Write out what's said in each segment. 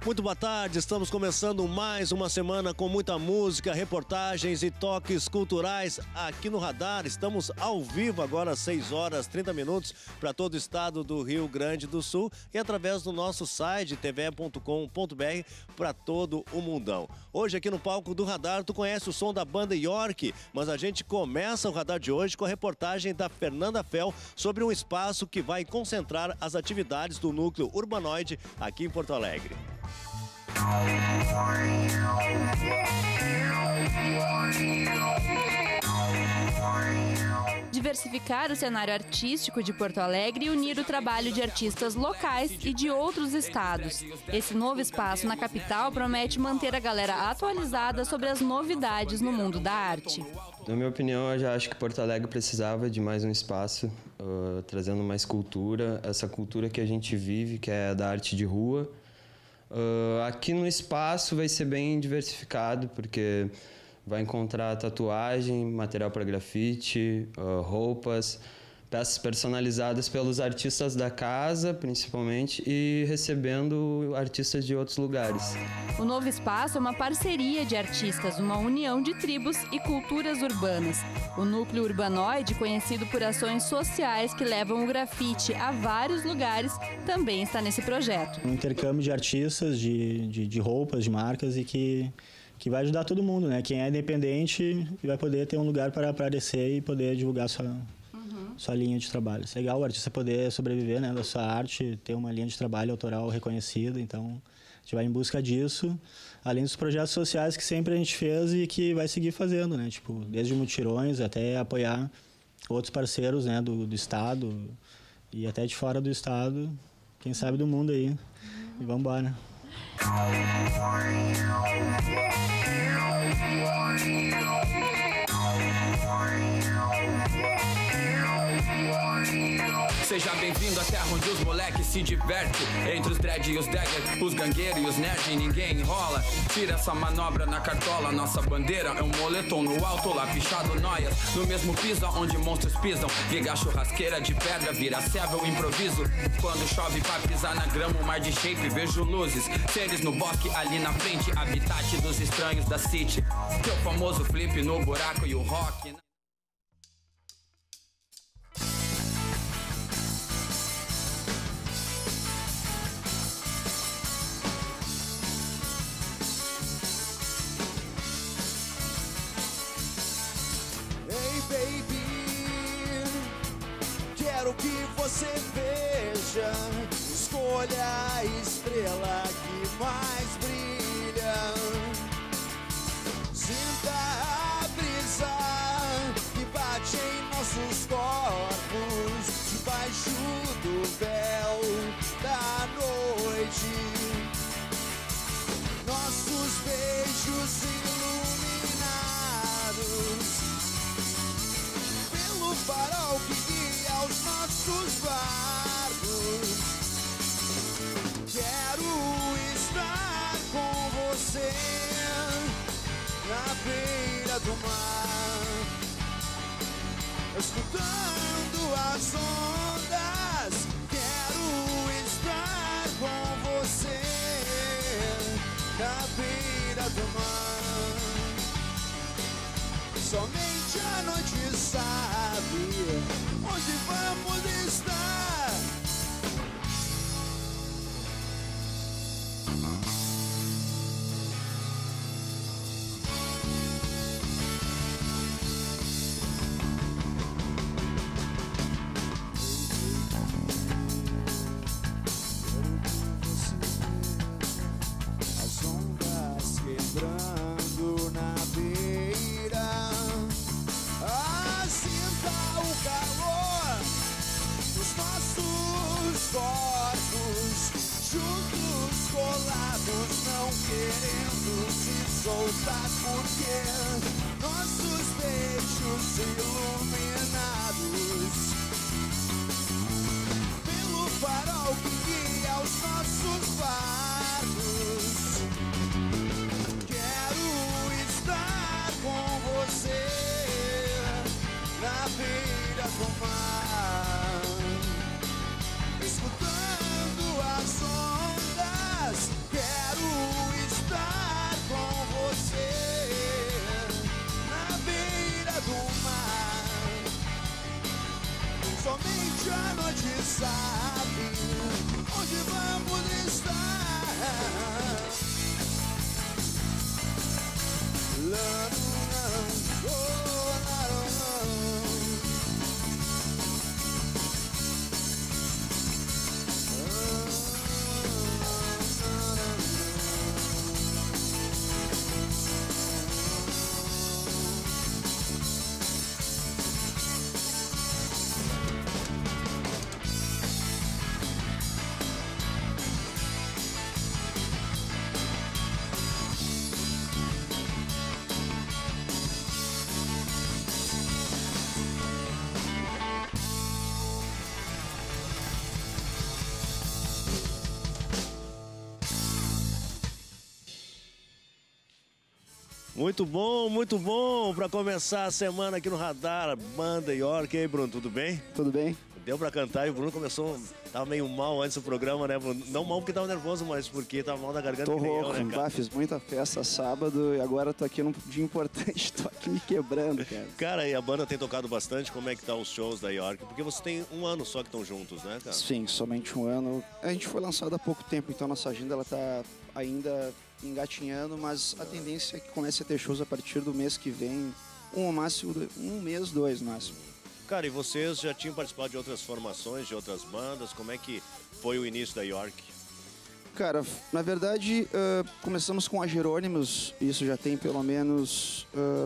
Muito boa tarde, estamos começando mais uma semana com muita música, reportagens e toques culturais aqui no Radar. Estamos ao vivo agora, 6 horas 30 minutos, para todo o estado do Rio Grande do Sul e através do nosso site tve.com.br para todo o mundão. Hoje aqui no palco do Radar, tu conhece o som da banda York, mas a gente começa o Radar de hoje com a reportagem da Fernanda Fel sobre um espaço que vai concentrar as atividades do núcleo urbanoide aqui em Porto Alegre. Diversificar o cenário artístico de Porto Alegre e unir o trabalho de artistas locais e de outros estados. Esse novo espaço na capital promete manter a galera atualizada sobre as novidades no mundo da arte. Na minha opinião, eu já acho que Porto Alegre precisava de mais um espaço, trazendo mais cultura, essa cultura que a gente vive, que é da arte de rua. Aqui no espaço vai ser bem diversificado, porque vai encontrar tatuagem, material para grafite, roupas, peças personalizadas pelos artistas da casa, principalmente, e recebendo artistas de outros lugares. O novo espaço é uma parceria de artistas, uma união de tribos e culturas urbanas. O núcleo urbanoide, conhecido por ações sociais que levam o grafite a vários lugares, também está nesse projeto. Um intercâmbio de artistas, de roupas, de marcas e que vai ajudar todo mundo, né? Quem é independente vai poder ter um lugar para aparecer e poder divulgar sua linha de trabalho. É legal o artista poder sobreviver, né, da sua arte, ter uma linha de trabalho autoral reconhecida, então a gente vai em busca disso, além dos projetos sociais que sempre a gente fez e que vai seguir fazendo, né, tipo, desde mutirões até apoiar outros parceiros, né, do estado e até de fora do estado, quem sabe do mundo aí, e vamos embora. Seja bem-vindo à terra onde os moleques se divertem. Entre os dread e os dagger, os gangueiros e os nerd, ninguém enrola. Tira essa manobra na cartola, nossa bandeira é um moletom no alto, lá pichado noias. No mesmo piso onde monstros pisam, liga a churrasqueira de pedra, vira céu, improviso. Quando chove pra pisar na grama, um mar de shape, vejo luzes. Seres no bosque ali na frente, habitat dos estranhos da city. Teu famoso flip no buraco e o rock. Quero que você veja, escolha a estrela que mais brilha. Sinta a brisa que bate em nossos corpos, debaixo do véu da noite. Nossos beijos iluminados pelo farol que guia os nossos barcos. Quero estar com você na beira do mar, escutando as ondas. Quero estar com você na beira do mar. Somente a noite sabe onde vamos estar. As ondas quebrando na beira. Sinta o calor dos nossos corpos, juntos, colados, não querendo se soltar, porque nossos beijos iluminados pelo farol que guia os nossos barcos. Quero estar com você na beira do mar, escutando as ondas. Quero Muito bom para começar a semana aqui no Radar, Banda York. E aí, Bruno, tudo bem? Tudo bem? Deu pra cantar e o Bruno tava meio mal antes do programa, né, Bruno? Não mal porque tava nervoso, mas porque tava mal da garganta. Tô que nem rouco, eu, né, cara? Fiz muita festa sábado e agora tô aqui num dia importante, tô aqui me quebrando, cara. Cara, e a banda tem tocado bastante, como é que tá os shows da York? Porque você tem um ano só que estão juntos, né, cara? Sim, somente um ano. A gente foi lançado há pouco tempo, então nossa agenda ela tá ainda engatinhando, mas a tendência é que comece a ter shows a partir do mês que vem, um mês, dois no máximo. Cara, e vocês já tinham participado de outras formações, de outras bandas? Como é que foi o início da York? Cara, na verdade, começamos com a Jerônimos, isso já tem pelo menos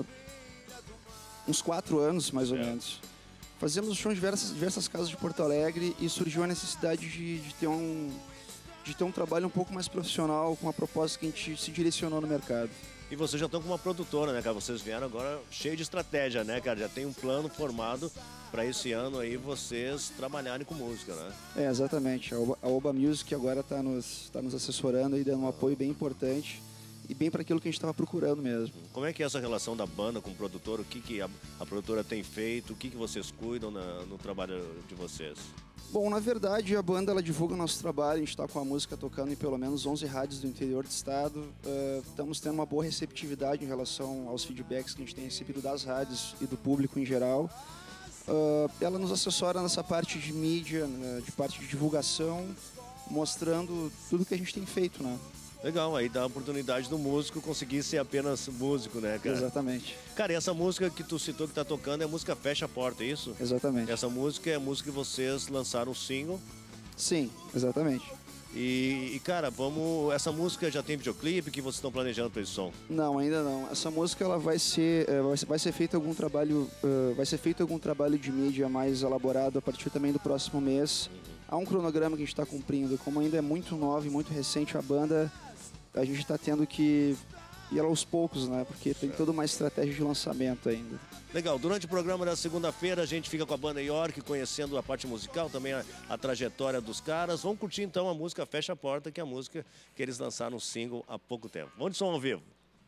uns 4 anos, mais ou menos. Fazíamos show em diversas casas de Porto Alegre e surgiu a necessidade de ter um trabalho um pouco mais profissional, com uma proposta que a gente se direcionou no mercado. E vocês já estão com uma produtora, né, cara? Vocês vieram agora cheio de estratégia, né, cara? Já tem um plano formado para esse ano aí vocês trabalharem com música, né? É, exatamente. A Oba Music agora tá nos assessorando e dando um apoio bem importante e bem para aquilo que a gente estava procurando mesmo. Como é que é essa relação da banda com o produtor? O que a produtora tem feito? O que vocês cuidam no trabalho de vocês? Bom, na verdade, a banda ela divulga o nosso trabalho, a gente está com a música tocando em pelo menos 11 rádios do interior do estado. Estamos tendo uma boa receptividade em relação aos feedbacks que a gente tem recebido das rádios e do público em geral. Ela nos assessora nessa parte de mídia, de parte de divulgação, mostrando tudo que a gente tem feito, né? Legal, aí dá a oportunidade do músico conseguir ser apenas músico, né, cara? Exatamente. Cara, e essa música que tu citou que tá tocando é a música Fecha a Porta, é isso? Exatamente. Essa música é a música que vocês lançaram um single. Sim, exatamente. E cara, essa música já tem videoclipe que vocês estão planejando para esse som? Não, ainda não. Essa música ela vai ser feito algum trabalho, de mídia mais elaborado a partir também do próximo mês. Há um cronograma que a gente está cumprindo. Como ainda é muito nova e muito recente a banda, a gente está tendo que ir aos poucos, né? Porque tem toda uma estratégia de lançamento ainda. Legal, durante o programa da segunda-feira a gente fica com a banda York, conhecendo a parte musical, também a trajetória dos caras. Vamos curtir então a música Fecha a Porta, que é a música que eles lançaram no single há pouco tempo. Vamos de som ao vivo.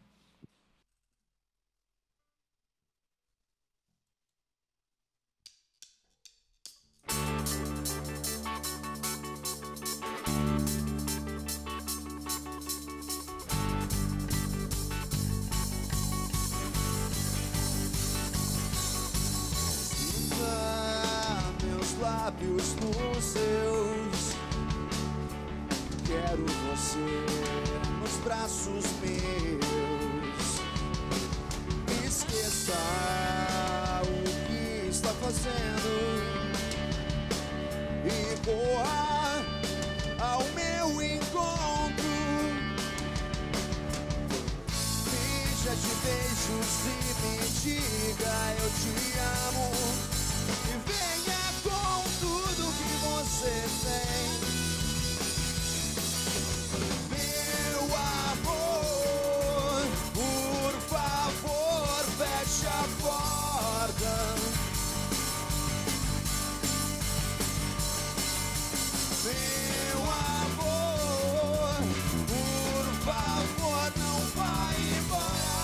Lábios nos seus, quero você nos braços meus. Esqueça o que está fazendo e corra ao meu encontro. Finja de beijos e me diga eu te amo. E venha com tudo que você tem, meu amor. Por favor, feche a porta. Meu amor, por favor, não vai embora.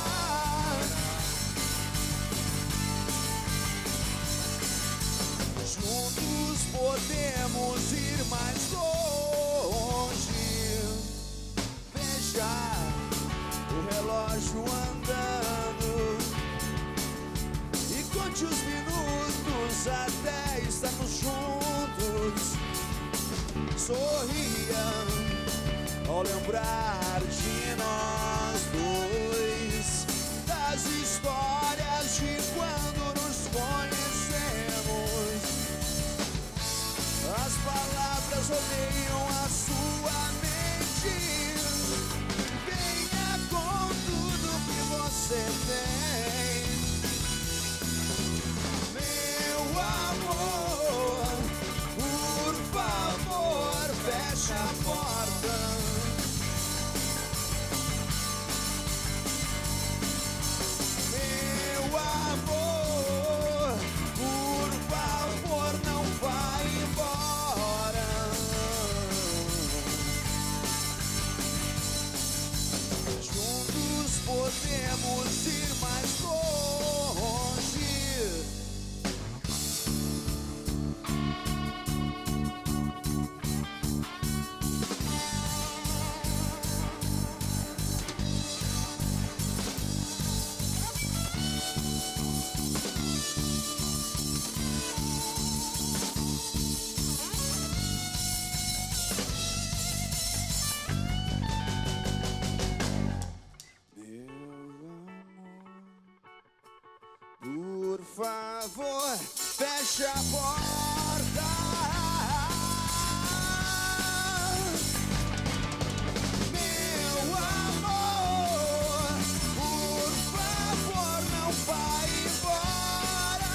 Juntos podemos ir mais longe. Veja o relógio andando e conte os minutos até estarmos juntos. Sorria ao lembrar de nós dois, das histórias de quando nos conhecemos. As palavras rodeiam a sua mente. Venha com tudo que você tem, meu amor. Por favor, feche a porta. Meu amor, por favor, não vai embora. Juntos podemos feche a porta. Meu amor, por favor, não vá embora.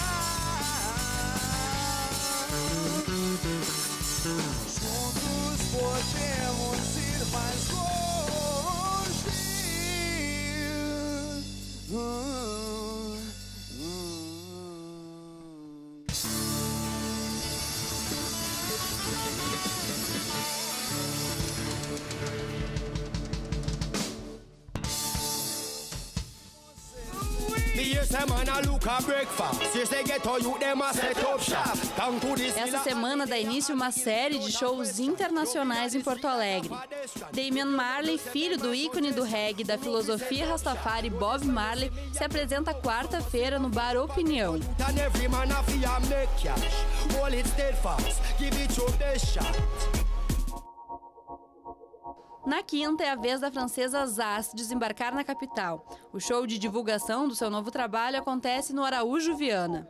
Juntos podemos ir mais longe. Essa semana dá início uma série de shows internacionais em Porto Alegre. Damian Marley, filho do ícone do reggae da filosofia Rastafari Bob Marley, se apresenta quarta-feira no Bar Opinião. Na quinta é a vez da francesa Zaz desembarcar na capital. O show de divulgação do seu novo trabalho acontece no Araújo Viana.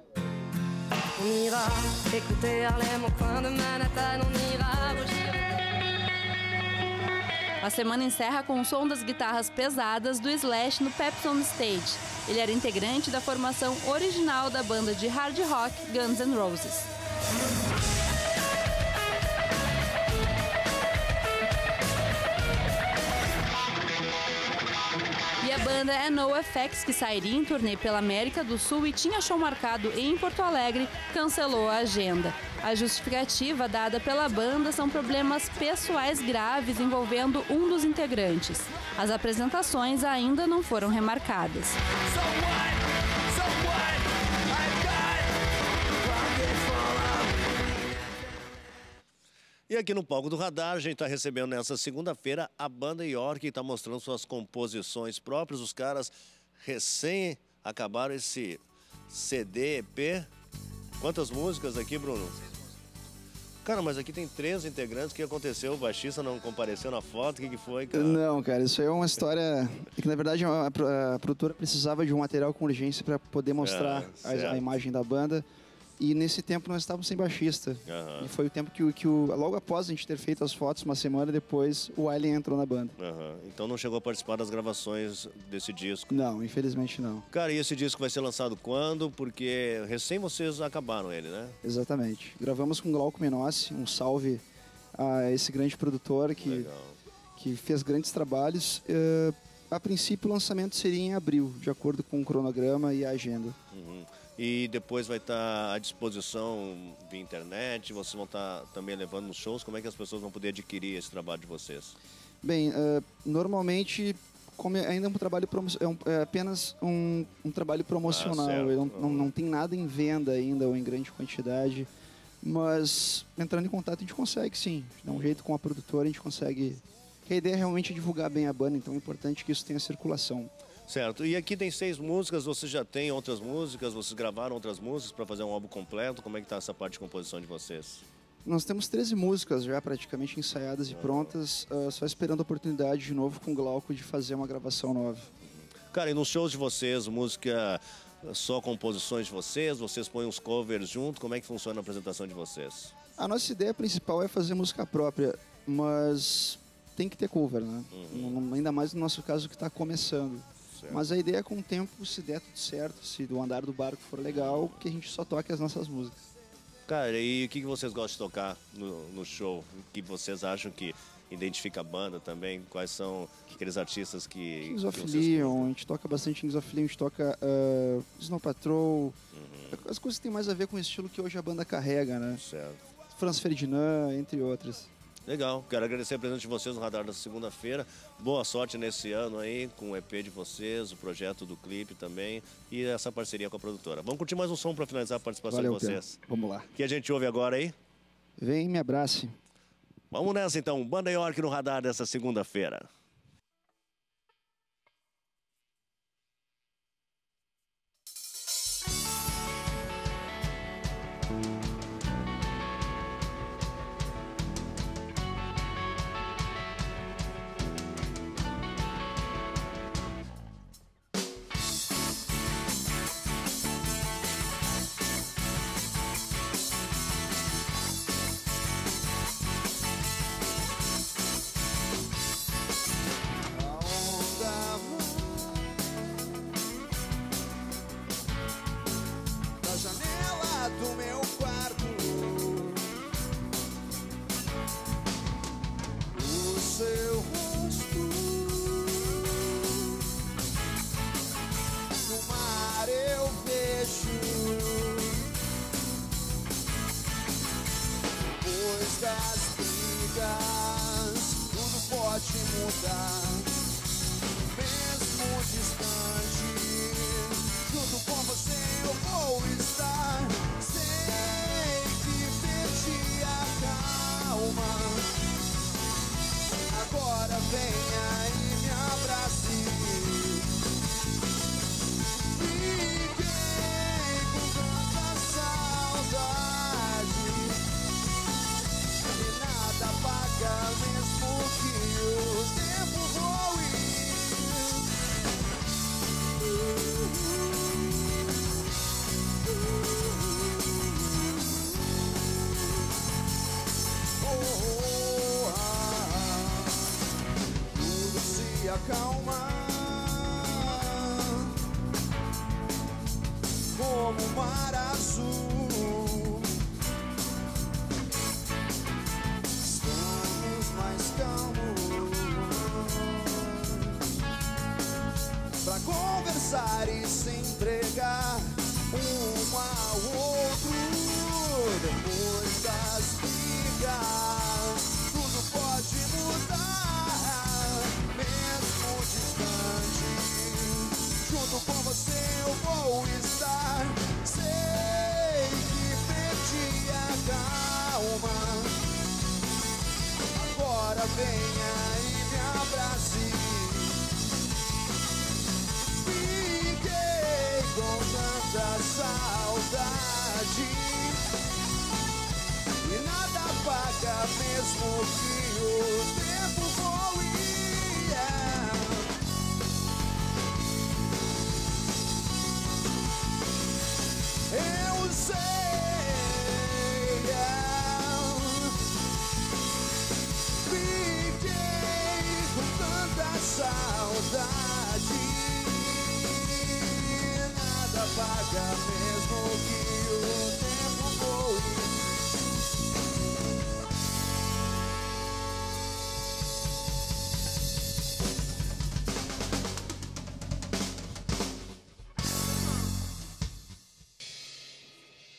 A semana encerra com o som das guitarras pesadas do Slash no Pepsi on Stage. Ele era integrante da formação original da banda de hard rock Guns N' Roses. E a banda é NoFX, que sairia em turnê pela América do Sul e tinha show marcado em Porto Alegre, cancelou a agenda. A justificativa dada pela banda são problemas pessoais graves envolvendo um dos integrantes. As apresentações ainda não foram remarcadas. E aqui no palco do Radar, a gente está recebendo nessa segunda-feira a banda York, que está mostrando suas composições próprias. Os caras recém acabaram esse CD, EP. Quantas músicas aqui, Bruno? Cara, mas aqui tem 3 integrantes. O que aconteceu? O baixista não compareceu na foto? O que foi, cara? Não, cara, isso aí é uma história que, na verdade, a produtora precisava de um material com urgência para poder mostrar a imagem da banda. E nesse tempo nós estávamos sem baixista. E foi o tempo que logo após a gente ter feito as fotos, uma semana depois, o Alien entrou na banda. Então não chegou a participar das gravações desse disco? Não, infelizmente não. Cara, e esse disco vai ser lançado quando? Porque recém vocês acabaram ele, né? Exatamente. Gravamos com o Glauco Menossi, um salve a esse grande produtor que fez grandes trabalhos. A princípio o lançamento seria em abril, de acordo com o cronograma e a agenda. E depois vai estar à disposição via internet, vocês vão estar também levando nos shows. Como é que as pessoas vão poder adquirir esse trabalho de vocês? Bem, normalmente, como ainda é um trabalho é apenas um trabalho promocional, não tem nada em venda ainda ou em grande quantidade, mas entrando em contato a gente consegue sim, dá um jeito com a produtora, a gente consegue. A ideia é realmente divulgar bem a banda, então é importante que isso tenha circulação. Certo. E aqui tem 6 músicas, vocês já têm outras músicas, vocês gravaram outras músicas para fazer um álbum completo? Como é que está essa parte de composição de vocês? Nós temos 13 músicas já praticamente ensaiadas e prontas, só esperando a oportunidade de novo com o Glauco de fazer uma gravação nova. Cara, e nos shows de vocês, música só composições de vocês põem uns covers junto? Como é que funciona a apresentação de vocês? A nossa ideia principal é fazer música própria, mas tem que ter cover, né? Ainda mais no nosso caso que está começando. Mas a ideia é com o tempo, se der tudo certo, se o andar do barco for legal, que a gente só toque as nossas músicas. Cara, e o que vocês gostam de tocar no show? O que vocês acham que identifica a banda também? Quais são aqueles artistas que... Kings of Leon, a gente toca bastante Kings of Leon, a gente toca Snow Patrol, as coisas que tem mais a ver com o estilo que hoje a banda carrega, né? Certo. Franz Ferdinand, entre outras. Legal, quero agradecer a presença de vocês no Radar da segunda-feira. Boa sorte nesse ano aí, com o EP de vocês, o projeto do clipe também e essa parceria com a produtora. Vamos curtir mais um som para finalizar a participação de vocês. Pedro. Vamos lá. O que a gente ouve agora aí? Vem, me abrace. Vamos nessa então, Banda York no Radar dessa segunda-feira. mudar. Mesmo distante, junto com você eu vou estar. Sei que perdi a calma. Agora venha e me abrace. Fiquei com tanta saudade e nada paga mesmo que o tempo voe. Tudo se acalma como o mar azul. Estamos mais calmos pra conversar e se entregar um ao outro. Depois das brigas, tudo pode mudar. Mesmo distante, junto com você eu vou estar. Sei que perdi a calma. Agora venha e me abrace. Fiquei com tanta saudade e nada apaga mesmo que o tempo voe. Eu sei, fiquei com tanta saudade, nada paga mesmo que o tempo